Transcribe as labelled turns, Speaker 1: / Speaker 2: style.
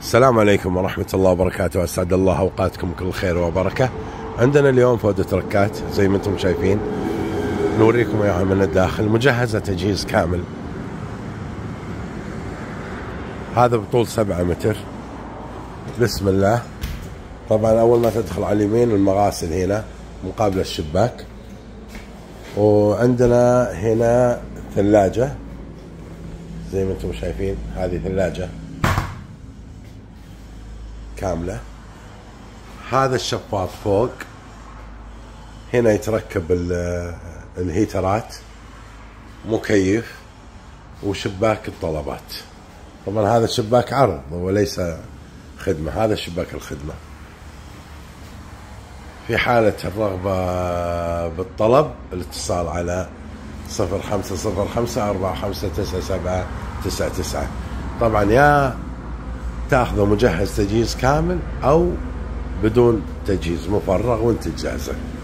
Speaker 1: السلام عليكم ورحمة الله وبركاته. أسعد الله أوقاتكم كل خير وبركة. عندنا اليوم فودة تركات زي ما انتم شايفين، نوريكم اياها من الداخل، مجهزة تجهيز كامل. هذا بطول 7 متر. بسم الله. طبعا أول ما تدخل على اليمين المغاسل هنا مقابل الشباك، وعندنا هنا ثلاجة زي ما انتم شايفين. هذه ثلاجة كاملة. هذا الشفاط فوق، هنا يتركب الهيترات، مكيف، وشباك الطلبات. طبعا هذا شباك عرض وليس خدمة، هذا شباك الخدمة. في حالة الرغبة بالطلب الاتصال على 0505-459799. طبعا يا تاخذه مجهز تجهيز كامل او بدون تجهيز مفرغ وانت جاهزه.